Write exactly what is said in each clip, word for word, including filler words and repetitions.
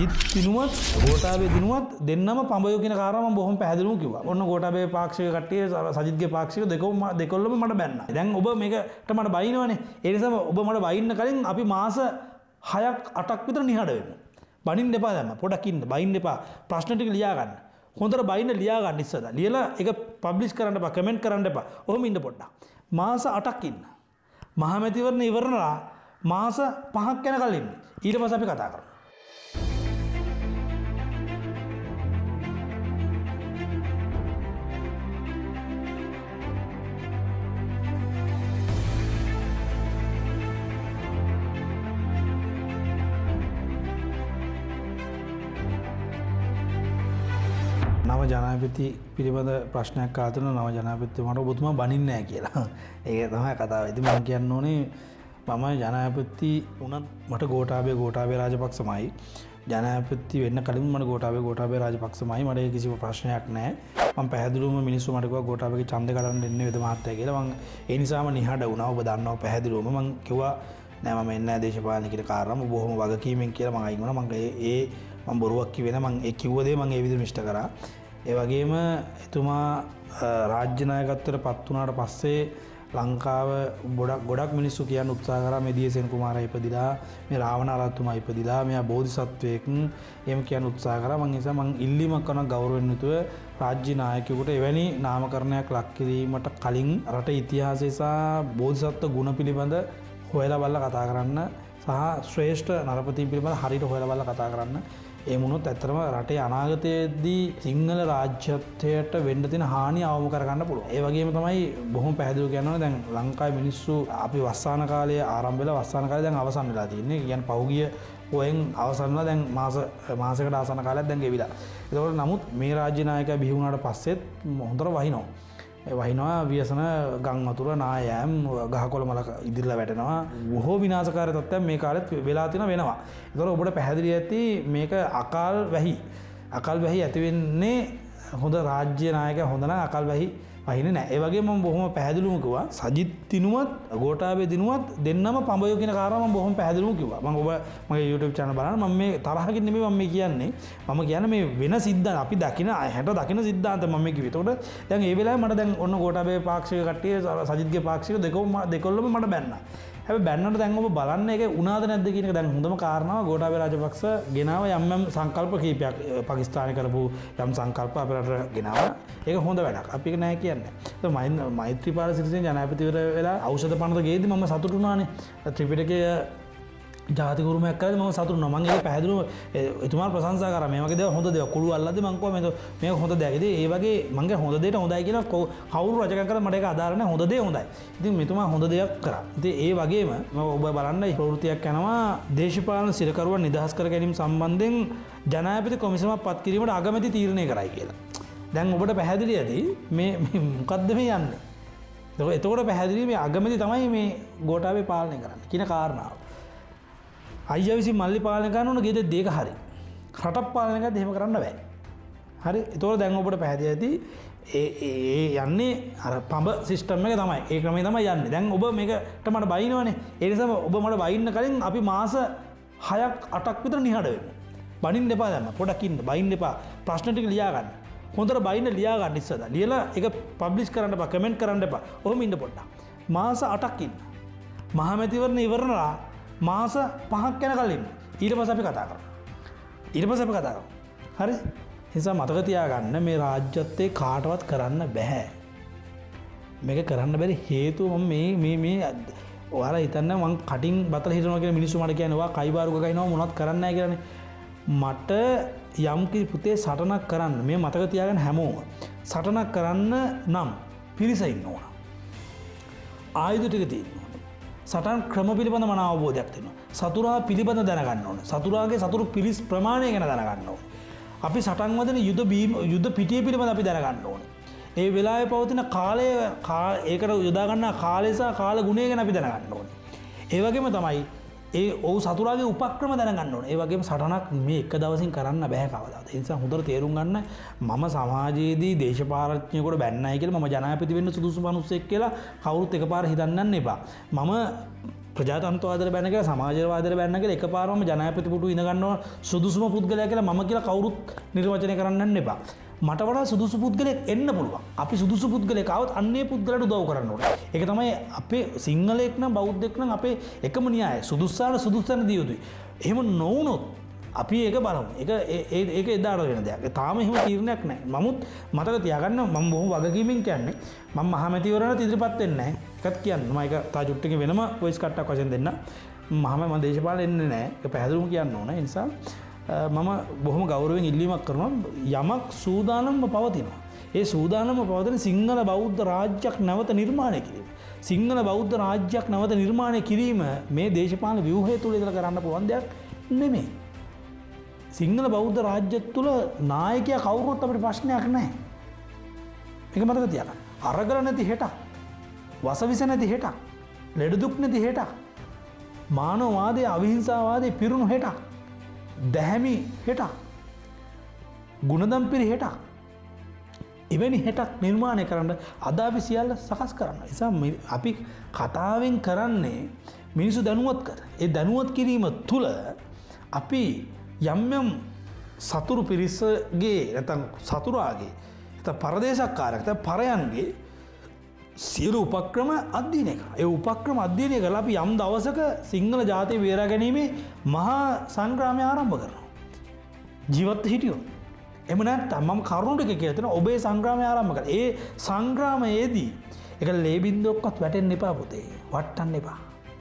සජිත් දිනුවත් ගෝඨාභය දිනුවත් දෙන්නම පඹයෝ කියන කාරණා මම බොහොම පැහැදිලිවම කිව්වා. ඔන්න ගෝඨාභය පාක්ෂික කට්ටිය සජිත්ගේ පාක්ෂික දෙකම දෙකොල්ලම මට බැන්නා. දැන් ඔබ මේකට මට බයිනවනේ. ඒ නිසා ඔබ මට බයින්න කලින් අපි මාස හයක් අටක් විතර නිහඬ වෙන්න. බනින්න එපා දැම්ම. පොඩක් ඉන්න. බයින්න එපා. ප්‍රශ්න ටික ලියා ගන්න. හොඳට බයින්න ලියා ගන්න ඉස්සලා. ලියලා ඒක පබ්ලිෂ් කරන්න එපා. කමෙන්ට් කරන්න එපා. ඔහොම ඉන්න පොඩ්ඩක්. මාස අටක් ඉන්න. මහමැතිවරණ ඉවරනලා මාස පහක් යනකල් ඉන්න. ඊට පස්සේ අපි කතා කරමු. නව ජනාධිපති පිළිබඳ ප්‍රශ්නයක් ආතුන නව ජනාධිපතිතුමාට ඔබතුමා බනින්නේ නැහැ කියලා. ඒක තමයි කතාව. ඉතින් මම කියන්න ඕනේ මම ජනාධිපති වුණත් මට ගෝඨාභය ගෝඨාභය රාජපක්ෂමයි. ජනාධිපති වෙන්න කලින් මට ගෝඨාභය ගෝඨාභය රාජපක්ෂමයි. මට ඒ කිසිම ප්‍රශ්නයක් නැහැ. මම පැහැදිලිවම මිනිස්සු මට කිව්වා ගෝඨාභයගේ ඡන්දේ කඩන්න දෙන්නේ වෙද මහත්තයා කියලා. මම ඒ නිසාම නිහඬ වුණා. ඔබ දන්නවා පැහැදිලිවම මම කිව්වා නෑ මම එන්නේ නැහැ දේශපාලන කියන කාරණාව බොහොම වගකීමෙන් කියලා මම අයින් වුණා. මම ඒ මම බොරුවක් කිව්වේ නෑ. මම ඒ කිව්ව දේ මම ඒ විදිහට ඉෂ්ට කරා. ඒ වගේම එතුමා රාජ්‍ය නායකත්වයට පත් වුණාට පස්සේ ලංකාව ගොඩක් ගොඩක් මිනිස්සු කියන්න උත්සාහ කරා මේ දියසේන කුමාරයා ඉපදිලා මේ රාවණ ආරච්චිතුමා ඉපදිලා මෙයා බෝධිසත්වයෙක් එහෙම කියන්න උත්සාහ කරා. මම නිසා මම ඉල්ලීමක් කරන ගෞරවයෙන් යුතුව රාජ්‍ය නායකයෙකුට එවැනි නාමකරණයක් ලක් කිරීමට කලින් රට ඉතිහාසය සහ බෝධිසත්ව ගුණ පිළිබඳ හොයලා බලලා කතා කරන්න සහ ශ්‍රේෂ්ඨ නරපතීන් පිළිබඳ හරියට හොයලා බලලා කතා කරන්න. ඒ වුණොත් ඇත්තටම රටේ අනාගතයේදී සිංහල රාජ්‍යත්වයට වෙන්න තියෙන හානිය අවම කරගන්න පුළුවන්. ඒ වගේම තමයි බොහොම පැහැදිලිව කියනවා දැන් ලංකාවේ මිනිස්සු අපි වස්සාන කාලයේ ආරම්භ වෙලා වස්සාන කාලේ දැන් අවසන් වෙලා තියෙන්නේ. කියන්නේ පහුගිය පොයෙන් අවසන් වෙලා දැන් මාස මාසයකට ආසන්න කාලයක් දැන් ගෙවිලා. ඒකෝට නමුත් මේ රාජ්‍ය නායකයා බිහි වුණාට පස්සෙත් හොඳට වහිනවා. ඒ වහිනවා ව්‍යසන ගම් වතුර නායෑම් ගහකොළ මල ඉදිරිලා වැටෙනවා. බොහෝ විනාශකාරී තත්ත්වයන් මේ කාලෙත් වෙලා තියෙන වෙනවා. ඒතකොට ඔබට පැහැදිලි ඇති මේක අකාල් වැහි. අකාල් වැහි ඇති වෙන්නේ හොඳ රාජ්‍ය නායකයා හොඳ නම් අකාල් වැහි වහින්නේ නැහැ. ඒ වගේම මම බොහොම පැහැදිලිවම කිව්වා සජිත් දිනුවත් ගෝඨාභය දිනුවත් දෙන්නම පඹයෝ කියන කාරණා මම බොහොම පැහැදිලිවම කිව්වා. මම ඔබ මගේ YouTube channel බලන්න මම මේ තරහකින් නෙමෙයි මම මේ කියන්නේ. මම කියන්නේ මේ වෙන සිද්ධාන්ත අපි දකින හැට දකින සිද්ධාන්ත මම මේ කිව්වේ. ඒතකොට දැන් ඒ වෙලාවේ මට දැන් ඔන්න ගෝඨාභය පාක්ෂික කට්ටිය සජිත්ගේ පාක්ෂික දෙකම දෙකොල්ලම මට බැන්නා. හැබැයි බැන්නට දැන් ඔබ බලන්න ඒක උනාද නැද්ද කියන එක දැන් හොඳම කාරණාව ගෝඨාභය රාජපක්ෂ ගෙනාව යම් යම් සංකල්ප කීපයක් පාකිස්තානයේ කරපු යම් සංකල්ප අපේ රටට ගෙනාව. ඒක හොඳ වැඩක්. අපි ඒක නෑ කියන්නේ. ඒක මෛත්‍රීපාල සිරිසේන ජනාධිපතිවර වෙලා ඖෂධ පනත ගේද්දි මම සතුටු වුණානේ. ත්‍රිපිටකයේ ජාතික උරුමයක් කරද්දි මම සතුටු වුණා. මම ඒක පැහැදිලිව එතුමාට ප්‍රශංසා කරා. මේ වගේ දේවල් හොඳ දේවල් කුළු අල්ලද්දි මම කිව්වා මේක මේක හොඳ දෙයක්. ඉතින් ඒ වගේ මම කිය හොඳ දෙයට හොඳයි කියලා කවුරු රජකම් කරලා මට ඒක අදාළ නැහැ. හොඳ දේ හොඳයි. ඉතින් මෙතුමා හොඳ දෙයක් කරා. ඉතින් ඒ වගේම මම ඔබ බලන්න ප්‍රවෘත්තියක් යනවා දේශපාලන සිරකරුවන් නිදහස් කර ගැනීම සම්බන්ධයෙන් ජනාධිපති කොමිසමක් පත් කිරීමට අගමැති තීරණය කරයි කියලා. දැන් ඔබට පැහැදිලි ඇති මේ මොකද්ද මේ යන්නේ. එතකොට පැහැදිලි මේ අගමැති තමයි මේ ගෝඨාභය පාලනය කරන්නේ කියන කාරණාව. අයියා විසින් මල්ලි පාලනය කරන ඕන ගෙදර දෙක හරි. රටක් පාලනය කරද්දී එහෙම කරන්න බෑ. හරි. ඒතකොට දැන් ඔබට පැහැදිලි ඇති ඒ ඒ යන්නේ අර පඹ සිස්ටම් එක තමයි. ඒ ක්‍රමය තමයි යන්නේ. දැන් ඔබ මේකට මට බයිනවනේ. ඒ නිසා ඔබ මට බයින්න කලින් අපි මාස හයක් අටක් විතර නිහඬ වෙන්න. බනින්න එපා දැම්ම. පොඩක් ඉන්න. බයින්න එපා. ප්‍රශ්න ටික ලියා ගන්න. හොඳට බයින්න ලියා ගන්න ඉස්සලා. ලියලා ඒක පබ්ලිෂ් කරන්න එපා. කමෙන්ට් කරන්න එපා. ඔහොම ඉන්න පොඩ්ඩක්. මාස අටක් ඉන්න. මහමැතිවරණ ඉවරනලා මාස පහක් යනකල් ඉන්න. ඊට පස්සේ අපි කතා කරමු. ඊට පස්සේ අපි කතා කරමු. හරි? නිසා මතක තියාගන්න මේ රාජ්‍යත්වයේ කාටවත් කරන්න බෑ. මේක කරන්න බැරි හේතුව මම මේ මේ මේ ඔයාලා හිතන්නේ මං කටින් බතල හිටනවා කියන මිනිස්සු මට කියන්නේ ඔයා කයිබාරු ගගනවා මොනවත් කරන්නේ නැහැ කියලානේ. මට යම් කිසි පුතේ සටනක් කරන්න මේ මතක තියාගන්න හැමෝම සටනක් කරන්න නම් පිරිස ඉන්න ඕන. ආයුධ ටික තියෙන්න ඕන. සටන් ක්‍රම පිළිබඳ මන අවබෝධයක් තියෙනවා. සතුරා පිළිබඳ දැනගන්න ඕන. සතුරාගේ සතුරු පිරිස් ප්‍රමාණය ගැන දැනගන්න ඕන. අපි සටන් වදින යුද බීම යුද පිටිය පිළිබඳ අපි දැනගන්න ඕන. ඒ වෙලාවේ පවතින කාලය ඒකට යොදා ගන්න කාලය සහ කාල ගුණය ගැන අපි දැනගන්න ඕන. ඒ වගේම තමයි ඒ ඔව් සතුරාගේ උපක්‍රම දැනගන්න ඕන. ඒ වගේම සටනක් මේ එක දවසින් කරන්න බෑ කවදාවත්. ඒ නිසා හොඳට තේරුම් ගන්න මම සමාජයේදී දේශපාලඥයෙකුට බැන්නයි කියලා මම ජනාධිපති වෙන්න සුදුසු මිනිස්සෙක් කියලා කවුරුත් එකපාර හිතන්න යන්න එපා. මම ප්‍රජාතන්ත්‍රවාදයට බැන කියලා සමාජවාදයට බැන කියලා එකපාරම ජනාධිපති පුටු ඉඳ ගන්නවා සුදුසුම පුද්ගලයා කියලා මම කියලා කවුරුත් නිර්වචනය කරන්න යන්න එපා. මට වඩා සුදුසු පුද්ගලයෙක් එන්න පුළුවන්. අපි සුදුසු පුද්ගලයෙක් ආවොත් අන්නේ පුද්ගලයාට උදව් කරන්න ඕනේ. ඒක තමයි අපේ සිංහලෙක් නම් බෞද්ධෙක් නම් අපේ එකම න්‍යායය. සුදුස්සාට සුදුස්සන දිය යුතුයි. එහෙම නොවුනොත් අපි ඒක බලමු. ඒක ඒක එදාට වෙන දෙයක්. තාම එහෙම තීරණයක් නැහැ. නමුත් මතක තියාගන්න මම බොහොම වගකීමෙන් කියන්නේ මම මහමැතිවරණට ඉදිරිපත් වෙන්නේ නැහැ. ඒකත් කියන්න. මම ඒක තා චුට්ටකින් වෙනම වොයිස් කට්ටක් වශයෙන් දෙන්න. මහම මම දේශපාලන එන්නේ නැහැ. ඒක පැහැදිලිවම කියන්න ඕන. ඒ නිසා මම බොහොම ගෞරවයෙන් ඉල්ලීමක් කරනවා යමක් සූදානම්ව පවතිනවා. ඒ සූදානම්ව පවතින සිංහල බෞද්ධ රාජ්‍යයක් නැවත නිර්මාණය කිරීම. සිංහල බෞද්ධ රාජ්‍යයක් නැවත නිර්මාණය කිරීම මේ දේශපාලන ව්‍යුහය තුළ ඉඳලා කරන්න පුළුවන් දෙයක් නෙමෙයි. සිංහල බෞද්ධ රාජ්‍ය තුළ නායකයා කවුරුත් අපිට ප්‍රශ්නයක් නැහැ. මේක මතක තියාගන්න. අරගල නැති හෙටක්, වසවිස නැති හෙටක්, ලෙඩ දුක් නැති හෙටක්, මානවවාදයේ අවිහිංසාවාදයේ පිරුණු හෙටක්, දැහැමි හෙටක්, ගුණදම් පිරි හෙටක්, එවැනි හෙටක් නිර්මාණය කරන්න අද අපි සියල්ල සකස් කරන්න. ඒ නිසා අපි කතාවෙන් කරන්නේ මිනිස්සු දැනුවත් කර. ඒ දැනුවත් කිරීම තුළ අපි යම් යම් සතුරු පිරිසගේ නැත්නම් සතුරාගේ නැත්නම් පරදේශක්කාරයෙක් නැත්නම් පරයන්ගේ සියලු උපක්‍රම අධ්‍යයනය කරනවා. ඒ උපක්‍රම අධ්‍යයනය කරලා අපි යම් දවසක සිංහල ජාතිය බේරා ගැනීමේ මහා සංග්‍රාමය ආරම්භ කරනවා. ජීවත් හිටියොත්. එහෙම නැත්නම් මම කරුණු ටික කියලා තියෙනවා ඔබේ සංග්‍රාමය ආරම්භ කරලා. ඒ සංග්‍රාමයේදී ඒක ලේ බින්දුවක්වත් වැටෙන්න එපා පුතේ. වටන්න එපා.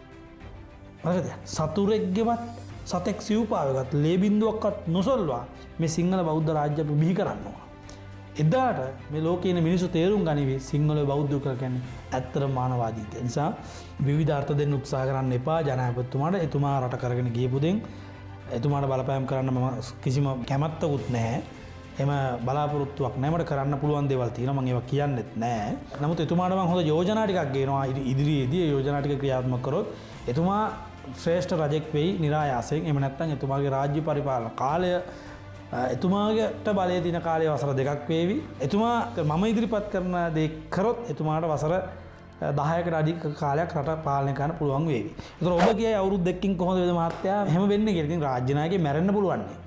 මොකද සතුරෙක්ගේවත් සතෙක් සිව්පාවගත් ලේ බින්දුවක්වත් නොසොල්වා මේ සිංහල බෞද්ධ රාජ්‍ය අපි බිහි කරන්න ඕන. එදාට මේ ලෝකයේ ඉන්න මිනිස්සු තේරුම් ගනිවි සිංහල බෞද්ධ කියලා කියන්නේ ඇත්තටම මානවාදීත්වය. ඒ නිසා විවිධ අර්ථ දෙන්න උත්සාහ කරන්න එපා ජනාධිපතිතුමාට. එතුමා රට කරගෙන ගියපු දෙන් එතුමාට බලපෑම් කරන්න මම කිසිම කැමැත්තකුත් නැහැ. එම බලාපොරොත්තුවක් නැහැ. මට කරන්න පුළුවන් දේවල් තියෙනවා. මම ඒවා කියන්නෙත් නැහැ. නමුත් එතුමාට මම හොඳ යෝජනා ටිකක් ගේනවා ඉදිරියේදී. ඒ යෝජනා ටික ක්‍රියාත්මක කරොත් එතුමා ශ්‍රේෂ්ඨ රජෙක් වෙයි නිරායාසයෙන්. එහෙම නැත්නම් එතුමාගේ රාජ්‍ය පරිපාලන කාලය එතුමාට බලය දින කාලය වසර දෙකක් වේවි. එතුමා මම ඉදිරිපත් කරන දේ කරොත් එතුමාට වසර දහයකට අධික කාලයක් රට පාලනය කරන්න පුළුවන් වේවි. ඒතර ඔබ කියයි අවුරුදු දෙකකින් කොහොමද වේද මහත්තයා එහෙම වෙන්නේ කියලා. ඉතින් රාජ්‍ය නායකයෙක් මැරෙන්න පුළුවන් නේ.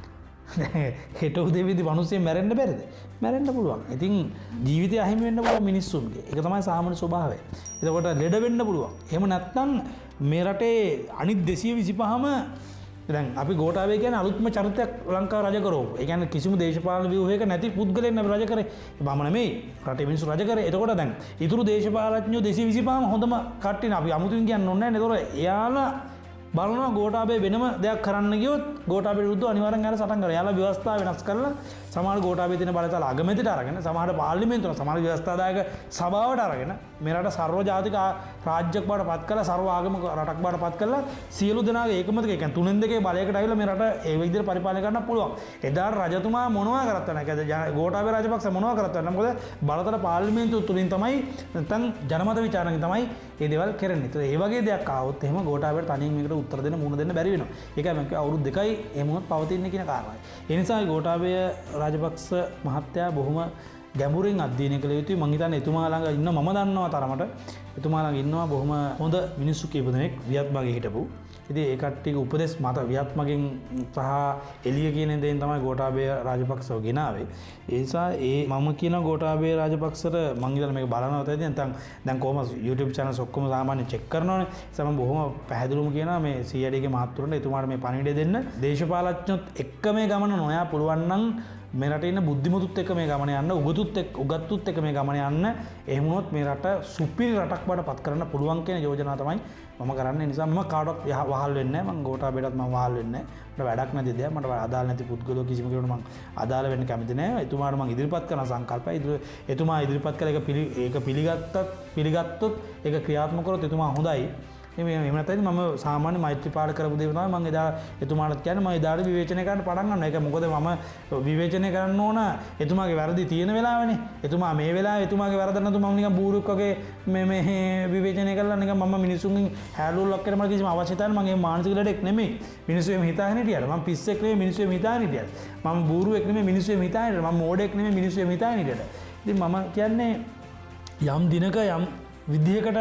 හෙට උදේ වෙදි මිනිස්සු මැරෙන්න බැරිද? මැරෙන්න පුළුවන්. ඉතින් ජීවිතය අහිමි වෙන්න පුළුවන් මිනිස්සුන්ගේ. ඒක තමයි සාමාන්‍ය ස්වභාවය. එතකොට ලෙඩ වෙන්න පුළුවන්. එහෙම නැත්නම් මේ රටේ අනිත් දෙසිය විසිපහම දැන් අපි ගෝඨාභය කියන්නේ අලුත්ම චරිතයක් ලංකාව රජ කරවපු. ඒ කියන්නේ කිසිම දේශපාලන ව්‍යුහයක නැති පුද්ගලෙන් අපි රජ කරේ. මම නෙමෙයි රටේ මිනිස්සු රජ කරේ. එතකොට දැන් ඊතුරු දේශපාලඥයෝ දෙසිය විසිපහම හොඳම කට්ටියනේ. අපි අමුතුවෙන් කියන්න ඕනේ නැහැ. එතකොට එයාලා බලනවා ගෝඨාභය වෙනම දෙයක් කරන්න ගියොත් ගෝඨාභය විරුද්ධව අනිවාර්යෙන් යාලා සටන් කරනවා. යාලා ව්‍යවස්ථාව වෙනස් කරලා සමහර ගෝඨාභය තියෙන බලතල අගමැතිට අරගෙන සමහර පාර්ලිමේන්තුව සමහර ව්‍යවස්ථාදායක සභාවට අරගෙන මේ රට සර්ව ජාතික රාජ්‍යයක් බවට පත් කරලා සර්ව ආගම රටක් බවට පත් කරලා සියලු දෙනාගේ ඒකමතික ඒ කියන්නේ තුනෙන් දෙකේ බලයකට ආවිලා මේ රට ඒ විදිහට පරිපාලනය කරන්න පුළුවන්. එදාට රජතුමා මොනවා කරත් නැහැ. ගෝඨාභය රාජපක්ෂ මොනවා කරත් නැහැ. මොකද බලතල පාර්ලිමේන්තුව තුලින් තමයි නැත්නම් ජනමත විචාරණයෙන් තමයි මේ දේවල් කරන්නේ. ඒත් ඒ වගේ දෙයක් ආවොත් එහෙම ගෝඨාභයට තනියෙන් මේකට උත්තර දෙන්න මුණ දෙන්න බැරි වෙනවා. ඒකයි මම කිව්වා අවුරුදු දෙකයි එහෙමවත් පවතින්නේ කියන කාරණාවයි. ඒ නිසා ගෝඨාභය රාජපක්ෂ මහත්තයා බොහොම ගැඹුරින් අධ්‍යයනය කළ යුතුයි. මම හිතන්නේ එතුමා ළඟ ඉන්න මම දන්නවා තරමට එතුමා ළඟ ඉන්නවා බොහොම හොඳ මිනිස්සු කීප දෙනෙක් වියත්මගේ හිටපු. ඉතින් ඒ කට්ටියගේ උපදෙස් මත වියත්මගෙන් සහ එළිය කියන දේෙන් තමයි ගෝඨාභය රාජපක්ෂව ගෙනාවේ. ඒ නිසා ඒ මම කියන ගෝඨාභය රාජපක්ෂට මම ඉතල මේක බලනවා තේදී නැත්නම් දැන් කොහොම YouTube channels ඔක්කොම සාමාන්‍ය check කරනවානේ. ඒ නිසා මම බොහොම පැහැදිලිවම කියනවා මේ C I D ගේ මහත්තුරුන්ට එතුමාට මේ පණිවිඩය දෙන්න. දේශපාලඥයොත් එක්ක මේ ගමන නොයා පුළුවන් නම් මේ රටේ ඉන්න බුද්ධිමතුත් එක්ක මේ ගමන යන්න, උගතුත් එක්ක උගත්තුත් එක්ක මේ ගමන යන්න. එහෙම වුණොත් මේ රට සුපිරි රටක් බවට පත් කරන්න පුළුවන් කියන යෝජනාව තමයි මම කරන්නේ. නිසා මම කාටවත් වහල් වෙන්නේ නැහැ. මම ගෝඨාභයටත් මම වහල් වෙන්නේ නැහැ. මට වැඩක් නැති දෙයක්. මට අදාළ නැති පුද්ගලෝ කිසිම කෙනෙකුට මම අදාළ වෙන්න කැමති නැහැ. එතුමාට මම ඉදිරිපත් කරන සංකල්පය එතුමා ඉදිරිපත් කළ එක ඒක පිළිගත්තත් පිළිගත්තොත් ඒක ක්‍රියාත්මක කරොත් එතුමා හොඳයි. එහෙම නැත්නම් මම සාමාන්‍ය මෛත්‍රීපාල කරපු දේ තමයි මම එදා එතුමාට කියන්නේ මම එදාට විවේචනය කරන්න පටන් ගන්නවා. ඒක මොකද මම විවේචනය කරන්න ඕන එතුමාගේ වැරදි තියෙන වෙලාවනේ. එතුමා මේ වෙලාවේ එතුමාගේ වැරද්ද නැතු මම නිකන් බූරුවෙක් වගේ මේ මේ විවේචනය කරලා නිකන් මම මිනිසුන්ගෙන් හැලුල්ලක් කරන මට කිසිම අවශ්‍යතාවයක් නැහැ. මම මානසික ලෙඩෙක් නෙමෙයි. මිනිස්සු එහෙම හිතාගෙන හිටියට මම පිස්සෙක් නෙමෙයි. මිනිස්සු එහෙම හිතාගෙන හිටියට මම බූරුවෙක් නෙමෙයි. මිනිස්සු එහෙම හිතාගෙන හිටියට මම මෝඩෙක් නෙමෙයි. මිනිස්සු එහෙම හිතාගෙන හිටියට. ඉතින් මම කියන්නේ යම් දිනක යම් විදිහකට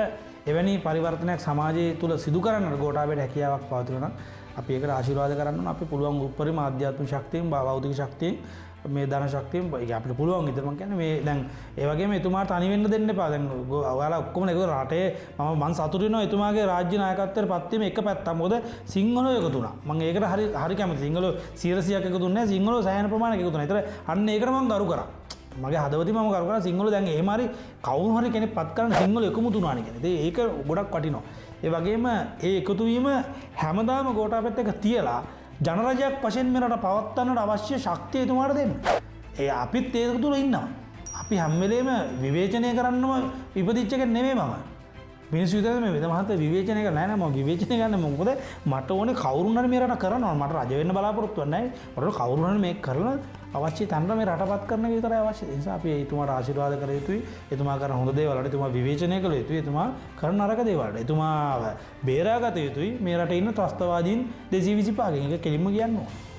එවැනි පරිවර්තනයක් සමාජය තුළ සිදු කරන්නට ගෝඨාභයට හැකියාවක් පවතිනවා නම් අපි ඒකට ආශිර්වාද කරන්න ඕන. අපි පුළුවන් උපරිම ආධ්‍යාත්මික ශක්තියෙන් භෞතික ශක්තියෙන් මේ ධන ශක්තියෙන් අපිට පුළුවන් විතර මම කියන්නේ මේ දැන් ඒ වගේම එතුමාට තනි වෙන්න දෙන්න එපා. දැන් ඔයාලා ඔක්කොම ඒක රටේ මම මං සතුටු වෙනවා එතුමාගේ රාජ්‍ය නායකත්වයට පත් වීම එක පැත්තක්. මොකද සිංහලෝ එකතු වුණා. මම ඒකට හරි හරි කැමතියි. සිංහලෝ සියයට එකතු වුණේ නැහැ. සිංහලෝ සෑහෙන ප්‍රමාණයක් එකතු වුණා. ඒතර අන්න ඒකට මම ගරු කරා. මගේ හදවතින් මම කරු කරා සිංහලෝ දැන් එහෙම හරි කවුරු හරි කෙනෙක් පත් කරන්න සිංහලෝ එකමුතු වුණානේ කියන්නේ. ඉතින් ඒක ගොඩක් වටිනවා. ඒ වගේම ඒ එකතු වීම හැමදාම ගෝඨාභයත් එක්ක තියලා ජනරජයක් වශයෙන් මෙරට පවත්වන්නට අවශ්‍ය ශක්තිය එතුමාට දෙන්න. ඒ අපිත් ඒක තුල ඉන්නවා. අපි හැම වෙලේම විවේචනය කරන්නම ඉපදිච්ච එක නෙමෙයි මම. මිනිස්සු හිතන්නේ මේ වෙද මහත්තයා විවේචනය කරලා නැහැ නෑ මම විවේචනය ගන්න මොකද මට ඕනේ කවුරුන් හරි මේ රට කරනවා මට රජ වෙන්න බලාපොරොත්තු වෙන්නේ නැහැ. මට කවුරුන් හරි මේක කරලා අවශ්‍ය තැනට මේ රටපත් කරන එක විතරයි අවශ්‍ය. ඒ නිසා අපි එතුමාට ආශිර්වාද කළ යුතුයි. එතුමා කරන හොඳ දේවල් වලට එතුමා විවේචනය කළ යුතුයි. එතුමා කරන නරක දේවල් වලට එතුමා බේරාගත යුතුයි. මේ රටේ ඉන්න ත්‍රස්තවාදීන් දෙසිය විසිපහකින් එක කෙලින්ම කියන්න ඕනේ.